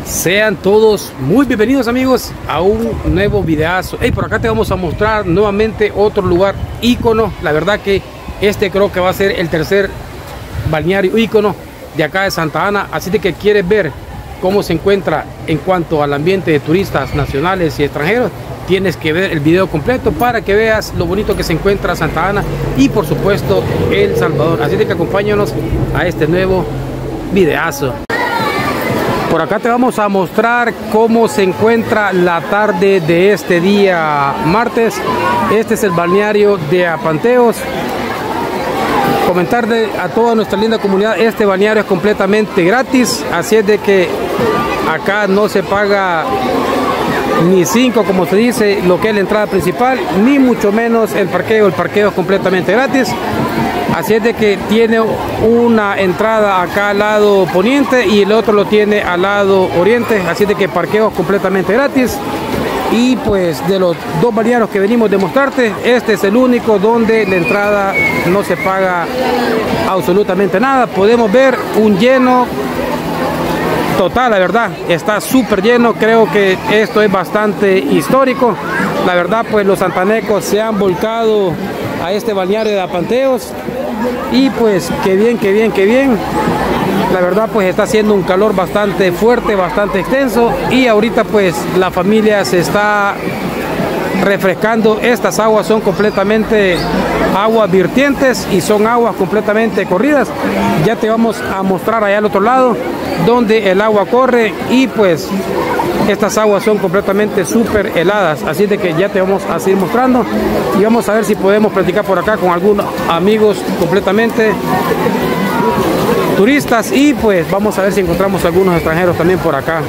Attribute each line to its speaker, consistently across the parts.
Speaker 1: Sean todos muy bienvenidos, amigos, a un nuevo videazo. Por acá te vamos a mostrar nuevamente otro lugar ícono. La verdad que este creo que va a ser el tercer balneario ícono de acá de Santa Ana. Así de que quieres ver cómo se encuentra en cuanto al ambiente de turistas nacionales y extranjeros, tienes que ver el video completo para que veas lo bonito que se encuentra Santa Ana y por supuesto El Salvador. Así de que acompáñanos a este nuevo videazo. Por acá te vamos a mostrar cómo se encuentra la tarde de este día martes. Este es el balneario de Apanteos. Comentarle a toda nuestra linda comunidad, este balneario es completamente gratis, así es de que acá no se paga ni 5, como se dice, lo que es la entrada principal, ni mucho menos el parqueo es completamente gratis. Así es de que tiene una entrada acá al lado poniente y el otro lo tiene al lado oriente, así es de que parqueo es completamente gratis. Y pues de los dos balnearios que venimos de mostrarte, este es el único donde la entrada no se paga absolutamente nada. Podemos ver un lleno total, la verdad, está súper lleno. Creo que esto es bastante histórico. La verdad, pues los santanecos se han volcado a este balneario de Apanteos. Y pues qué bien, qué bien, qué bien. La verdad, pues está haciendo un calor bastante fuerte, bastante extenso. Y ahorita pues la familia se está refrescando. Estas aguas son completamente aguas virtientes y son aguas completamente corridas. Ya te vamos a mostrar allá al otro lado donde el agua corre y pues estas aguas son completamente súper heladas, así de que ya te vamos a seguir mostrando y vamos a ver si podemos platicar por acá con algunos amigos completamente turistas y pues vamos a ver si encontramos algunos extranjeros también por acá.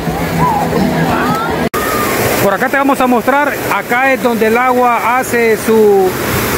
Speaker 1: Por acá te vamos a mostrar, acá es donde el agua hace su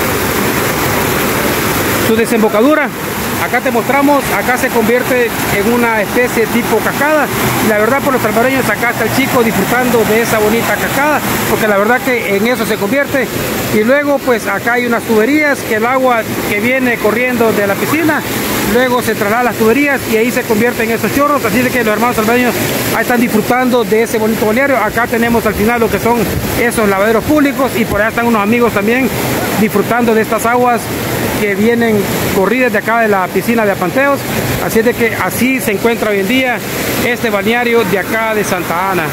Speaker 1: desembocadura. Acá te mostramos, acá se convierte en una especie tipo cascada. La verdad, por los salvadoreños, acá está el chico disfrutando de esa bonita cascada, porque la verdad que en eso se convierte. Y luego pues acá hay unas tuberías que el agua que viene corriendo de la piscina, luego se traslada a las tuberías y ahí se convierte en esos chorros. Así de que los hermanos salvadoreños ahí están disfrutando de ese bonito balneario. Acá tenemos al final lo que son esos lavaderos públicos y por allá están unos amigos también disfrutando de estas aguas que vienen corridas de acá de la piscina de Apanteos. Así de que así se encuentra hoy en día este balneario de acá de Santa Ana.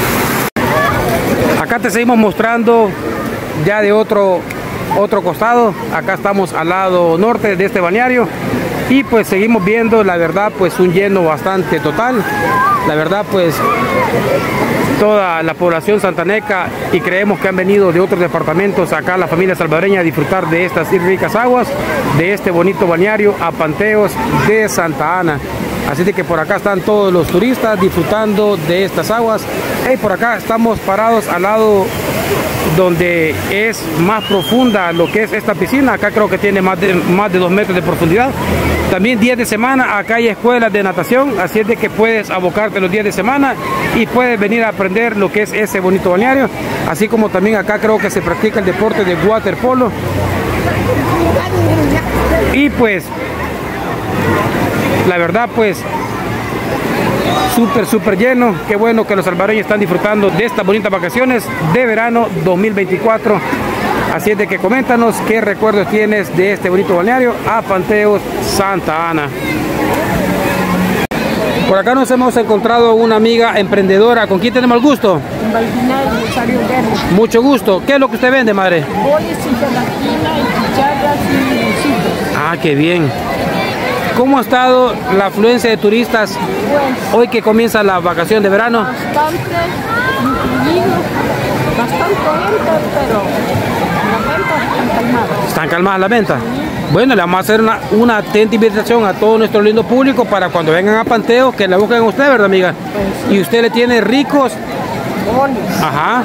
Speaker 1: Acá te seguimos mostrando ya de otro costado. Acá estamos al lado norte de este balneario y pues seguimos viendo, la verdad, pues un lleno bastante total. La verdad, pues toda la población santaneca, y creemos que han venido de otros departamentos acá la familia salvadoreña a disfrutar de estas ricas aguas de este bonito balneario Apanteos de Santa Ana. Así de que por acá están todos los turistas disfrutando de estas aguas. Y por acá estamos parados al lado donde es más profunda lo que es esta piscina. Acá creo que tiene más de 2 metros de profundidad. También días de semana acá hay escuelas de natación, así es de que puedes abocarte los días de semana y puedes venir a aprender lo que es ese bonito balneario. Así como también acá creo que se practica el deporte de waterpolo. Y pues la verdad, pues súper lleno. Qué bueno que los salvadoreños están disfrutando de estas bonitas vacaciones de verano 2024. Así es de que coméntanos qué recuerdos tienes de este bonito balneario Apanteos Santa Ana. Por acá nos hemos encontrado una amiga emprendedora. ¿Con quién tenemos el gusto? Mucho gusto. ¿Qué es lo que usted vende, madre?
Speaker 2: Bolles y gelatina y cucharas y bolsitos.
Speaker 1: Ah, qué bien. ¿Cómo ha estado la afluencia de turistas hoy que comienza la vacación de verano?
Speaker 2: Bastante incluido, bastante gente, pero las ventas están calmadas.
Speaker 1: ¿Están calmadas las ventas? Bueno, le vamos a hacer una atenta invitación a todo nuestro lindo público para cuando vengan a Apanteos que la busquen a usted, ¿verdad, amiga? Pues sí. Y usted le tiene ricos
Speaker 2: bolles.
Speaker 1: Ajá.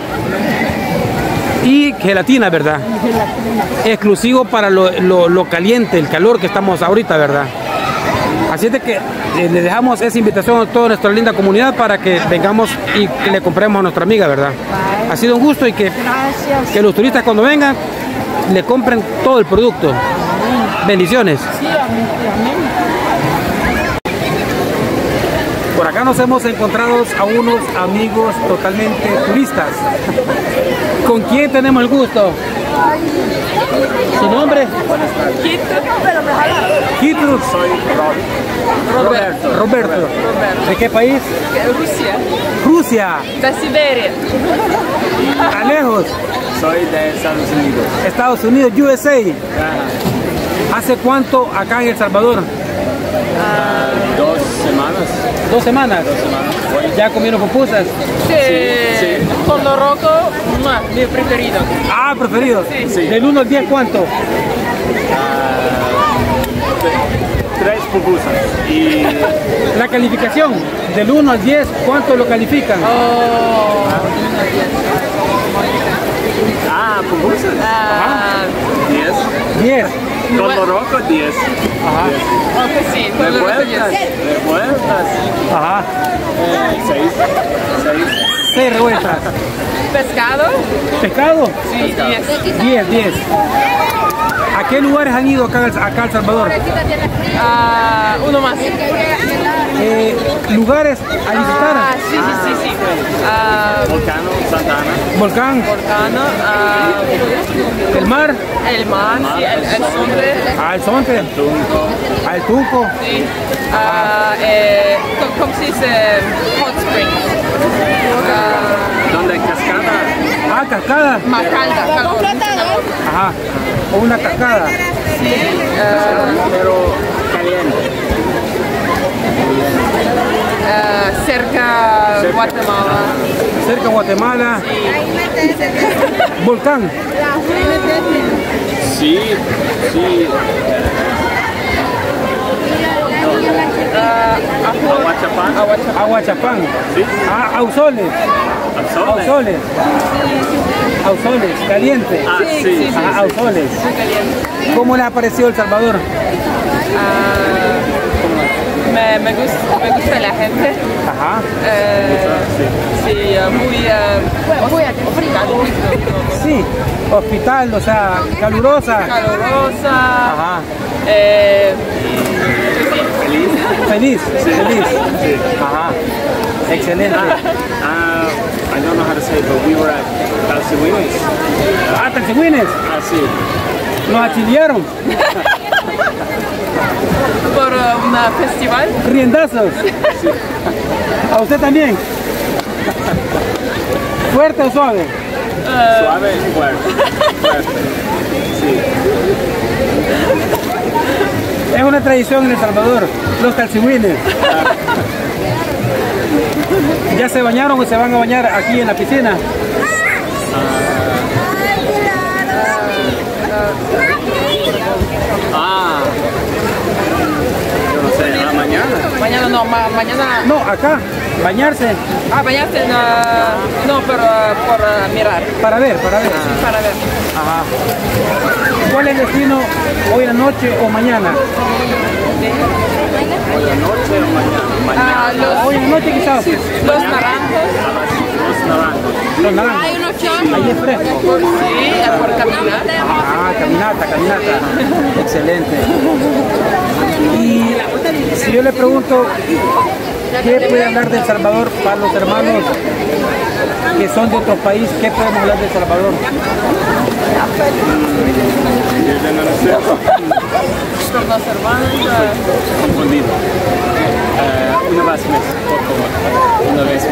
Speaker 1: Y gelatina, ¿verdad?
Speaker 2: Y gelatina.
Speaker 1: Exclusivo para lo caliente, el calor que estamos ahorita, ¿verdad? Así es de que le dejamos esa invitación a toda nuestra linda comunidad para que vengamos y que le compremos a nuestra amiga, ¿verdad? Ha sido un gusto y que los turistas cuando vengan le compren todo el producto. Bendiciones.
Speaker 2: Sí, amén.
Speaker 1: Por acá nos hemos encontrado a unos amigos totalmente turistas. ¿Con quién tenemos el gusto? ¿Su nombre? Kitrus.
Speaker 3: Soy Roberto.
Speaker 1: Roberto. ¿De qué país?
Speaker 2: Rusia.
Speaker 1: Rusia.
Speaker 2: De Siberia.
Speaker 1: ¿A lejos?
Speaker 3: Soy de Estados Unidos.
Speaker 1: Estados Unidos, USA.
Speaker 3: Ajá.
Speaker 1: ¿Hace cuánto acá en El Salvador?
Speaker 3: 2 semanas.
Speaker 1: 2 semanas.
Speaker 3: 2 semanas. Voy.
Speaker 1: ¿Ya comieron pupusas?
Speaker 2: Sí.
Speaker 3: Sí.
Speaker 2: Con lo rojo, mi preferido.
Speaker 1: Ah, preferido.
Speaker 3: Sí.
Speaker 1: Del 1 al 10, ¿cuánto?
Speaker 3: 3 pupusas. Y
Speaker 1: La calificación, del 1 al 10, ¿cuánto lo califican?
Speaker 3: pupusas. 10.
Speaker 1: 10.
Speaker 3: Con lo rojo, 10.
Speaker 1: Ajá.
Speaker 2: Ok, sí, con lo rojo
Speaker 3: Revueltas.
Speaker 2: 10.
Speaker 3: Revueltas.
Speaker 1: Ajá.
Speaker 3: 6.
Speaker 1: 6 revueltas.
Speaker 2: Pescado,
Speaker 1: ¿Pescado?
Speaker 2: sí, 10.
Speaker 1: 10. ¿A qué lugares han ido acá a El Salvador?
Speaker 2: Uno más.
Speaker 1: ¿Lugares a visitar?
Speaker 2: Sí.
Speaker 3: Volcano, Santa Ana.
Speaker 1: Volcán,
Speaker 2: Volcano,
Speaker 1: el mar,
Speaker 2: el mar, sí, el Sonte,
Speaker 1: al Sonte,
Speaker 3: Tunco.
Speaker 1: al Tunco,
Speaker 2: sí. ¿Cómo se dice? Hot Springs.
Speaker 3: ¿Dónde? Cascada.
Speaker 1: cascada,
Speaker 2: Macalda, calor.
Speaker 1: ajá, o una cascada,
Speaker 2: Sí.
Speaker 3: Pero caliente.
Speaker 2: Cerca Guatemala.
Speaker 1: cerca de Guatemala, volcán,
Speaker 3: Sí. Aguachapán.
Speaker 1: Aguachapán,
Speaker 3: Sí.
Speaker 1: Ausoles,
Speaker 3: Ausoles.
Speaker 1: Ausoles, caliente,
Speaker 3: Sí.
Speaker 1: Ausoles.
Speaker 2: Muy caliente.
Speaker 1: ¿Cómo les ha parecido El Salvador?
Speaker 2: Me gusta la gente.
Speaker 1: Ajá,
Speaker 2: Sí, muy hospital.
Speaker 1: sí, hospital, o sea, calurosa,
Speaker 2: Calurosa.
Speaker 1: ajá, feliz, ajá, excelente.
Speaker 3: I don't know how to say it, but we were at Calcewines.
Speaker 1: Taxigüines,
Speaker 3: Sí.
Speaker 1: nos achillearon,
Speaker 2: Por un festival.
Speaker 1: riendazos. ¿A usted también? ¿Fuerte o suave?
Speaker 3: Suave, fuerte. Sí.
Speaker 1: Es una tradición en El Salvador, los calcigüines. ¿Ya se bañaron o se van a bañar aquí en la piscina?
Speaker 3: Yo no sé, mañana.
Speaker 2: Mañana no, mañana.
Speaker 1: No, acá, bañarse,
Speaker 2: Bañarse no, pero por mirar.
Speaker 1: para ver.
Speaker 2: Para ver.
Speaker 1: Ajá. ¿Cuál es el destino hoy en la noche o mañana?
Speaker 3: Hoy la noche o mañana.
Speaker 1: Hoy en la noche quizás.
Speaker 2: Los naranjos.
Speaker 3: Los naranjos.
Speaker 1: Los naranjos. Ahí es fresco.
Speaker 2: Sí, por caminar.
Speaker 1: Caminata. Excelente. Y si yo le pregunto, ¿qué puede hablar de El Salvador para los hermanos que son de otro país? ¿Qué podemos hablar de El Salvador?
Speaker 2: Por los hermanos.
Speaker 3: Confundido. Una vez más, por favor. Una vez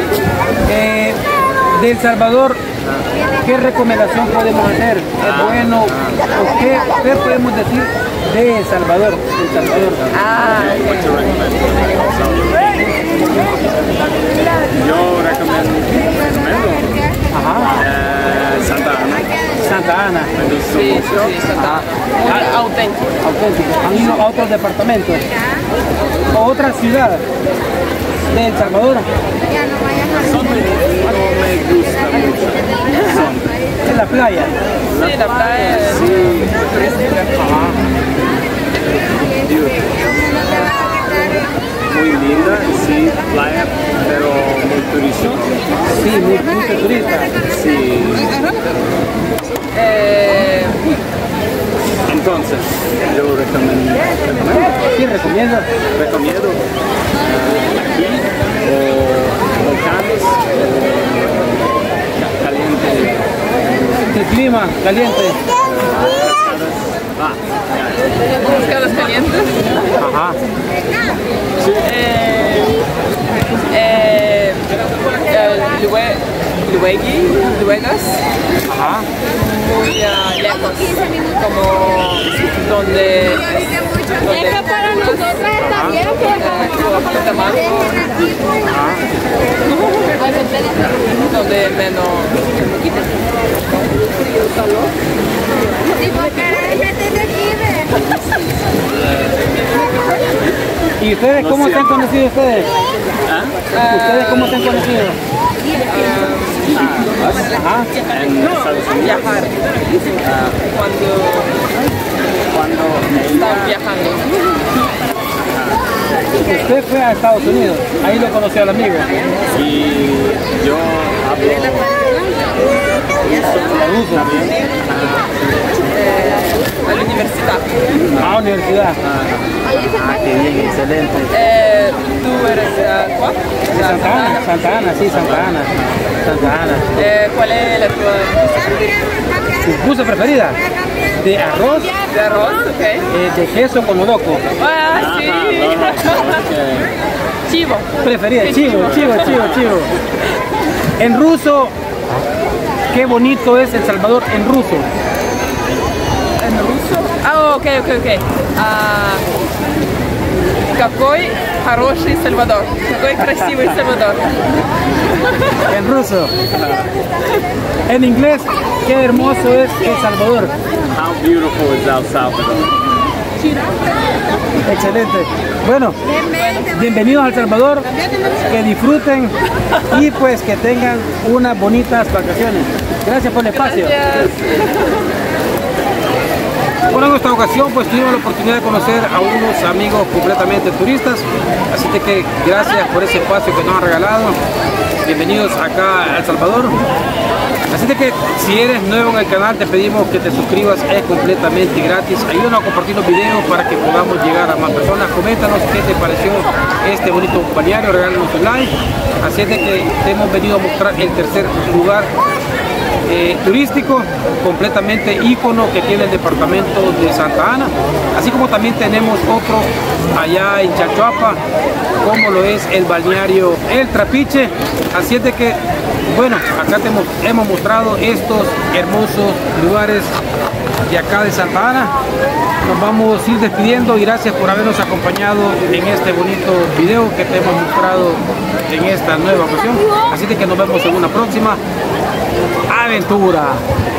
Speaker 3: más.
Speaker 1: De El Salvador, ¿qué recomendación podemos hacer? ¿Es bueno? ¿O qué podemos decir de El Salvador?
Speaker 3: What to recommend? Yo recomiendo Santa Ana. Me gustó
Speaker 2: Sí,
Speaker 3: mucho.
Speaker 2: muy auténtico.
Speaker 1: Auténtico. ¿Han ido a otros departamentos? ¿O otra ciudad de El Salvador?
Speaker 3: No me gusta mucho.
Speaker 1: En la playa.
Speaker 2: Sí, la playa es turística.
Speaker 3: Muy linda, sí, playa, pero muy turística.
Speaker 1: Sí, mucho turista.
Speaker 3: Sí. Entonces, yo recomiendo.
Speaker 1: ¿Sí recomienda?
Speaker 3: Recomiendo aquí o volcanes caliente.
Speaker 1: El clima caliente.
Speaker 2: Cascadas calientes.
Speaker 1: Ajá.
Speaker 2: Luegas.
Speaker 1: Ajá.
Speaker 2: Muy lejos. Como donde
Speaker 4: para nosotras está bien,
Speaker 2: donde menos.
Speaker 1: ¿Y ustedes cómo se han conocido ustedes? ¿Ustedes cómo se han conocido? Ajá.
Speaker 3: En Estados Unidos.
Speaker 2: Viajar. Cuando están viajando.
Speaker 1: Usted fue a Estados Unidos, ahí lo conoció al amigo.
Speaker 3: Y yo hablo
Speaker 1: ruso también.
Speaker 2: A la universidad.
Speaker 1: A la universidad.
Speaker 3: qué bien, excelente.
Speaker 2: ¿Tú eres cuál?
Speaker 1: Santa Ana, Santa Ana, sí, Santa Ana. Santa Ana.
Speaker 2: ¿Cuál es la tua
Speaker 1: ¿Tu puse preferida? De arroz,
Speaker 2: de arroz? Ok.
Speaker 1: de queso con loco.
Speaker 2: Ah, sí. Chivo.
Speaker 1: Preferida, chivo. En ruso, qué bonito es El Salvador en ruso.
Speaker 2: ¿En ruso? Ah, ok. Какой хороший Сальвадор. Какой красивый Сальвадор.
Speaker 1: En ruso. En inglés, qué hermoso es El Salvador.
Speaker 3: How beautiful is El Salvador?
Speaker 1: Excelente. Bueno, bienvenidos a El Salvador, que disfruten y pues que tengan unas bonitas vacaciones. Gracias por el espacio.
Speaker 2: Gracias.
Speaker 1: Bueno, en esta ocasión pues tuvimos la oportunidad de conocer a unos amigos completamente turistas, así que gracias por ese espacio que nos han regalado. Bienvenidos acá a El Salvador. Así que si eres nuevo en el canal te pedimos que te suscribas, es completamente gratis. Ayúdanos a compartir los videos para que podamos llegar a más personas. Coméntanos qué te pareció este bonito balneario, regálanos un like. Así es de que te hemos venido a mostrar el tercer lugar turístico completamente ícono que tiene el departamento de Santa Ana, así como también tenemos otro allá en Chalchuapa, como lo es el balneario El Trapiche. Así es de que, bueno, acá te hemos mostrado estos hermosos lugares de acá de Santa Ana. Nos vamos a ir despidiendo y gracias por habernos acompañado en este bonito video que te hemos mostrado en esta nueva ocasión. Así de que nos vemos en una próxima aventura.